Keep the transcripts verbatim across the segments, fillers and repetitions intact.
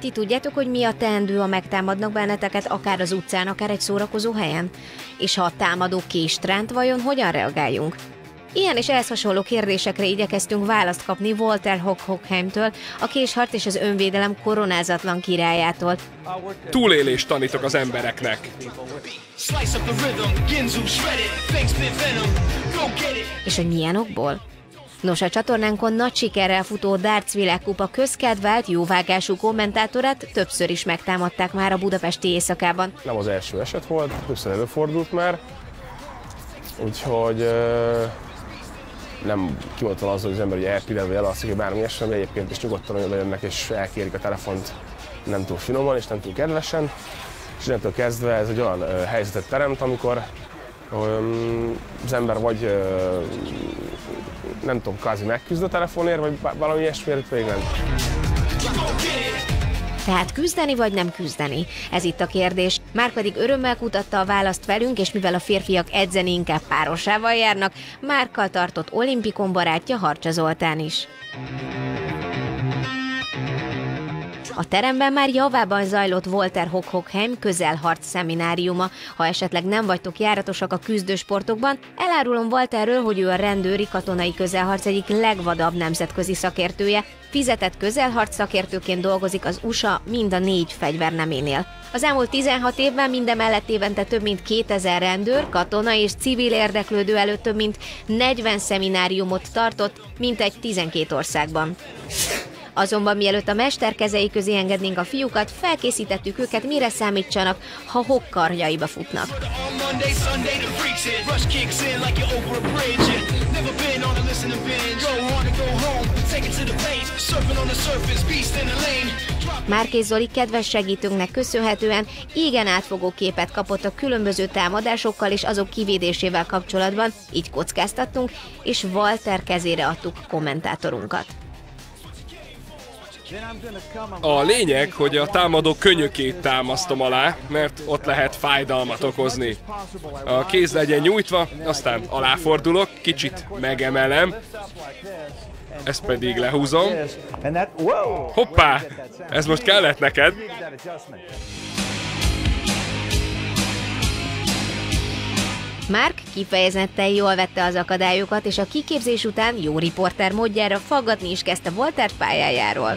ti tudjátok, hogy mi a teendő, ha megtámadnak benneteket, akár az utcán, akár egy szórakozó helyen? És ha a támadó kést ránt, vajon hogyan reagáljunk? Ilyen és ehhez hasonló kérdésekre igyekeztünk választ kapni Walter Hochhockheimtől, a késharc és az önvédelem koronázatlan királyától. Túlélést tanítok az embereknek. És hogy milyen okból? Nos, a csatornánkon nagy sikerrel futó Darts világkupa közkedvelt, jóvágású kommentátorát többször is megtámadták már a budapesti éjszakában. Nem az első eset volt, többször előfordult már, úgyhogy nem kimondtam azzal, hogy az ember elpillel vagy elalszik, vagy bármi esetben, de egyébként is nyugodtan oda jönnek és elkérik a telefont nem túl finoman és nem túl kedvesen. És innentől kezdve ez egy olyan helyzetet teremt, amikor az ember vagy nem tudom, kvázi megküzd a telefonért, vagy valami ilyesmiért, pedig nem. Tehát küzdeni vagy nem küzdeni? Ez itt a kérdés. Márpedig örömmel kutatta a választ velünk, és mivel a férfiak edzeni inkább párosával járnak, Márkkal tartott olimpikon barátja Harcsa Zoltán is. A teremben már javában zajlott Walter Hochhockheim közelharc szemináriuma. Ha esetleg nem vagytok járatosak a küzdősportokban, elárulom Walterről, hogy ő a rendőri katonai közelharc egyik legvadabb nemzetközi szakértője. Fizetett közelharc szakértőként dolgozik az u es á mind a négy fegyverneménél. Az elmúlt tizenhat évben mindemellett évente több mint kétezer rendőr, katona és civil érdeklődő előtt több mint negyven szemináriumot tartott, mintegy tizenkét országban. Azonban mielőtt a mester kezei közé engednénk a fiúkat, felkészítettük őket, mire számítsanak, ha Hock karjaiba futnak. Márkész Zoli kedves segítőnknek köszönhetően igen átfogó képet kapott a különböző támadásokkal és azok kivédésével kapcsolatban, így kockáztattunk, és Walter kezére adtuk kommentátorunkat. A lényeg, hogy a támadó könyökét támasztom alá, mert ott lehet fájdalmat okozni. A kéz legyen nyújtva, aztán aláfordulok, kicsit megemelem, ezt pedig lehúzom. Hoppá! Ez most kellett neked! Mark kifejezetten jól vette az akadályokat, és a kiképzés után jó riporter módjára faggatni is kezdte Waltert pályájáról.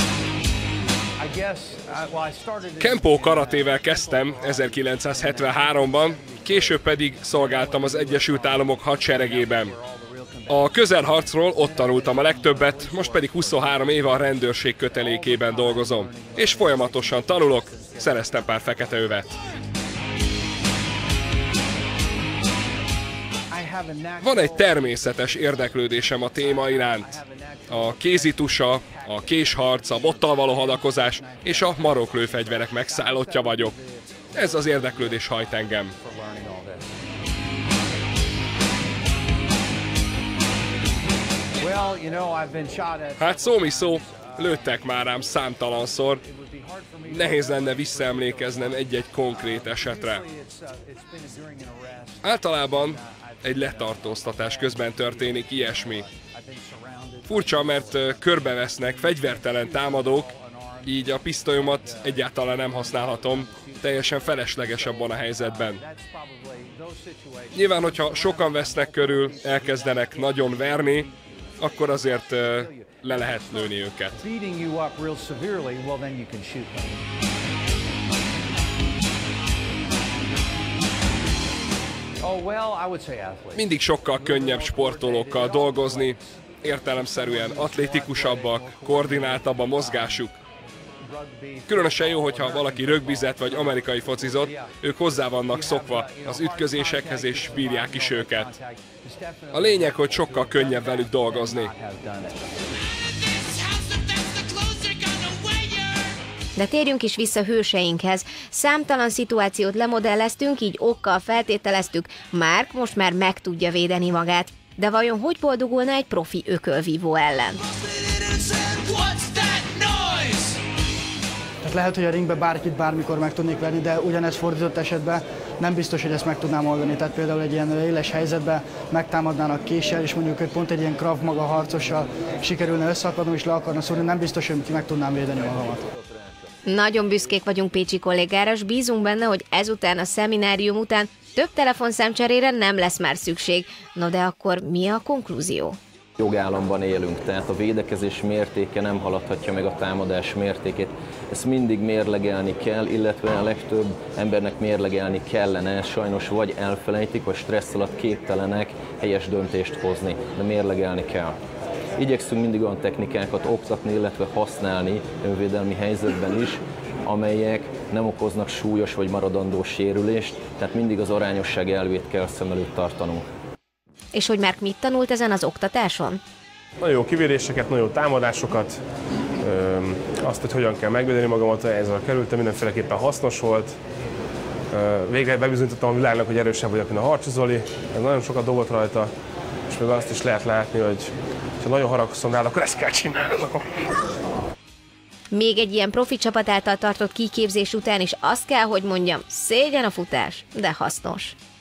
Kempó karatével kezdtem ezerkilencszázhetvenháromban, később pedig szolgáltam az Egyesült Államok hadseregében. A közelharcról ott tanultam a legtöbbet, most pedig huszonhárom éve a rendőrség kötelékében dolgozom. És folyamatosan tanulok, szereztem pár fekete övet. Van egy természetes érdeklődésem a téma iránt. A kézitusa, a késharc, a bottal való hadakozás és a maroklőfegyverek megszállottja vagyok. Ez az érdeklődés hajt engem. Hát szó mi szó, lőttek már rám számtalanszor. Nehéz lenne visszaemlékeznem egy-egy konkrét esetre. Általában egy letartóztatás közben történik ilyesmi. Furcsa, mert körbevesznek fegyvertelen támadók, így a pisztolyomat egyáltalán nem használhatom, teljesen felesleges abban a helyzetben. Nyilván, hogyha sokan vesznek körül, elkezdenek nagyon verni, akkor azért le lehet lőni őket. Mindig sokkal könnyebb sportolókkal dolgozni, értelemszerűen atlétikusabbak, koordináltabb a mozgásuk. Különösen jó, hogyha valaki rögbizett vagy amerikai focizott, ők hozzá vannak szokva az ütközésekhez és bírják is őket. A lényeg, hogy sokkal könnyebb velük dolgozni. De térjünk is vissza hőseinkhez. Számtalan szituációt lemodelleztünk, így okkal feltételeztük, Mark most már meg tudja védeni magát. De vajon hogy boldogulna egy profi ökölvívó ellen? Tehát lehet, hogy a ringbe bárkit bármikor meg tudnék verni, de ugyanez fordított esetben nem biztos, hogy ezt meg tudnám oldani. Tehát például egy ilyen éles helyzetben megtámadnának késsel, és mondjuk, hogy pont egy ilyen Krav Maga harcossal sikerülne összeakadnom és le akarna szúrni, nem biztos, hogy meg tudnám védeni magamat. Nagyon büszkék vagyunk pécsi kollégára, s bízunk benne, hogy ezután a szeminárium után több telefonszámcserére nem lesz már szükség. No de akkor mi a konklúzió? Jogállamban élünk, tehát a védekezés mértéke nem haladhatja meg a támadás mértékét. Ezt mindig mérlegelni kell, illetve a legtöbb embernek mérlegelni kellene, sajnos vagy elfelejtik, vagy stressz alatt képtelenek helyes döntést hozni, de mérlegelni kell. Igyekszünk mindig olyan technikákat oktatni, illetve használni önvédelmi helyzetben is, amelyek nem okoznak súlyos vagy maradandó sérülést, tehát mindig az arányosság elvét kell szem előtt tartanunk. És hogy már mit tanult ezen az oktatáson? Nagyon jó kivéréseket, nagyon jó támadásokat, azt, hogy hogyan kell megvédeni magamat, ezzel kerültem, mindenféleképpen hasznos volt. Végre bebizonyítottam a világnak, hogy erősebb vagyok, mint a Harcsi Zoli, ez nagyon sokat dolgot rajta, és még azt is lehet látni, hogy ha nagyon haragszom rá, akkor ezt kell csinálnom. Még egy ilyen profi csapat által tartott kiképzés után is azt kell, hogy mondjam, szégyen a futás, de hasznos.